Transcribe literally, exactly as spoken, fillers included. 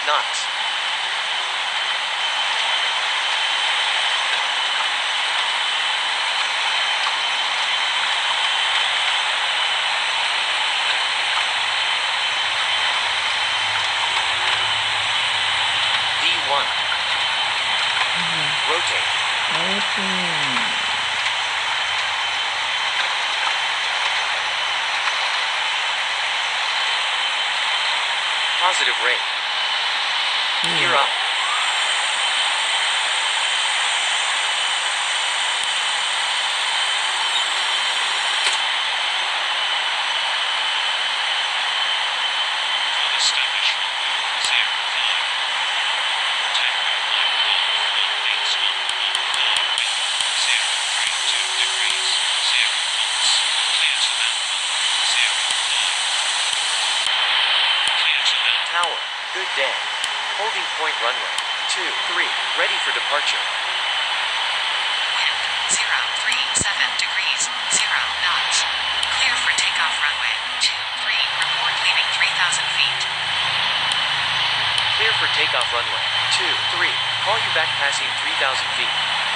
knots. V one. Rotate. Open. Positive rate. Gear up. Establish runway zero five. Tango line half, one eight one one nine, wind zero three two degrees, zero knots, clear to land runway zero five. Clear to land. Tower. Good day. Holding point runway. two three. Ready for departure. Wind zero three seven degrees, zero knots. Clear for takeoff runway two three. Report leaving three thousand feet. Clear for takeoff runway. two three. Call you back passing three thousand feet.